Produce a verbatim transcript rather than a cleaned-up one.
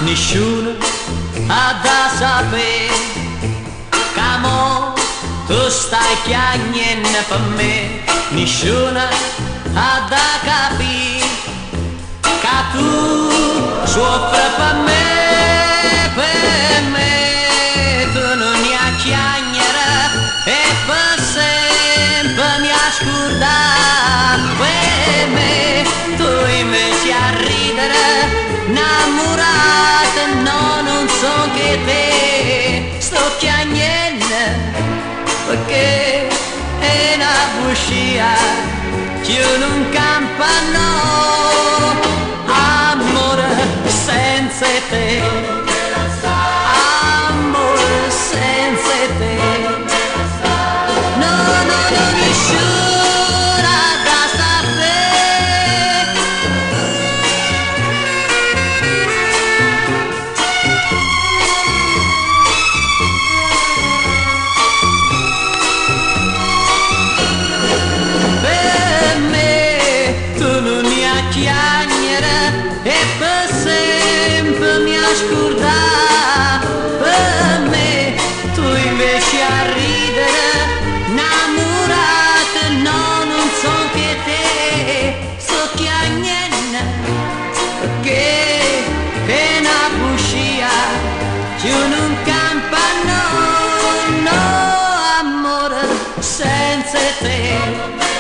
nessuno ha da sapere che mo tu stai piagnendo per me, nessuno ha da capire che tu soffri per me, per me tu non mi hai chiagnere e per sempre mi hai scordato, per me tu invece a ridere innamorata, no, non so che te sto chiagnendo perché è una bugia che non campa, no, amore senza te, amore senza te, no, no, no, nessuno da sapere. Per me tu non mi hai chiagnere e per sempre mi hai scordato, per me tu invece a ridere innamorata, no, non so che te sto chiagnendo perché è una bugia che non campa, no, no, amore senza te.